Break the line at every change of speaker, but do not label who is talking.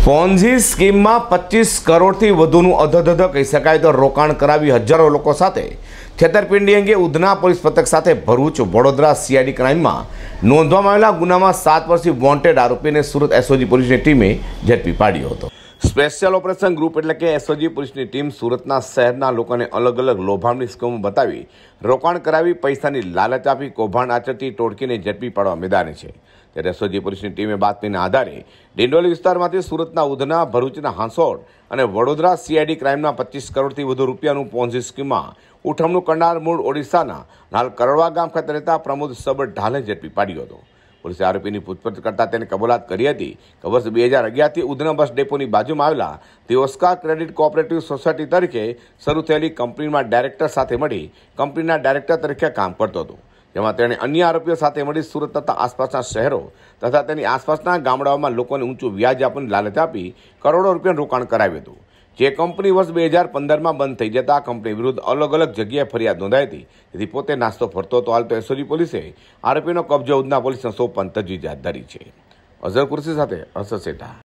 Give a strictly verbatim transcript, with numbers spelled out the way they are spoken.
ફોન્ઝી સ્કીમમાં પચીસ કરોડથી વધુનું અધધધ કહી શકાય તો રોકાણ કરાવી હજારો લોકો સાથે છેતરપિંડી અંગે ઉધના પોલીસ પથક સાથે ભરૂચ વડોદરા સીઆઈડી ક્રાઇમમાં નોંધવામાં આવેલા ગુનામાં સાત વર્ષથી વોન્ટેડ આરોપીને સુરત એસઓજી પોલીસની ટીમે ઝડપી પાડ્યો હતો। સ્પેશિયલ ઓપરેશન ગ્રુપ એટલે કે એસઓજી પોલીસની ટીમ સુરતના શહેરના લોકોને અલગ અલગ લોભામણી સ્કીમો બતાવી રોકાણ કરાવી પૈસાની લાલચ આપી કૌભાંડ આચરતી ટોળકીને ઝડપી પાડવા મેદાને છે। ત્યારે એસઓજી પોલીસની ટીમે બાતમીના આધારે ડિંડોલી વિસ્તારમાંથી સુરતના ઉધના ભરૂચના હાંસોડ અને વડોદરા સીઆઈડી ક્રાઇમના પચીસ કરોડથી વધુ રૂપિયાનું પોન્ઝી સ્કીમમાં ઉઠમણું કરનાર મૂળ ઓડિશાના હાલ કરડવા ગામ ખાતે રહેતા પ્રમોદ સબ ઢાલે ઝડપી પાડ્યો હતો। પોલીસે આરોપીની પૂછપરછ કરતા તેને કબૂલાત કરી હતી કે વર્ષ બે હજાર અગિયારથી ઉધના બસ ડેપોની બાજુમાં આવેલા તેઓસ્કા ક્રેડિટ કોઓપરેટિવ સોસાયટી તરીકે શરૂ થયેલી કંપનીમાં ડાયરેક્ટર સાથે મળી કંપનીના ડાયરેક્ટર તરીકે કામ કરતો હતો, જેમાં તેણે અન્ય આરોપીઓ સાથે મળી સુરત તથા આસપાસના શહેરો તથા તેની આસપાસના ગામડાઓમાં લોકોને ઊંચું વ્યાજ આપવાની લાલચ આપી કરોડો રૂપિયાનું રોકાણ કરાવ્યું હતું। જે કંપની વર્ષ બે હજાર પંદરમાં બંધ થઈ જતા કંપની વિરુદ્ધ અલગ અલગ જગ્યાએ ફરિયાદ નોંધાઈ હતી, જેથી પોતે નાસ્તો ફરતો હતો। હાલ તો એસઓજી પોલીસે આરોપીનો કબજો ઉધના પોલીસને સોંપવાની તજવીજ હાથ ધરી છે। અઝર કુર્સી સાથે હર્ષદ સેઠા।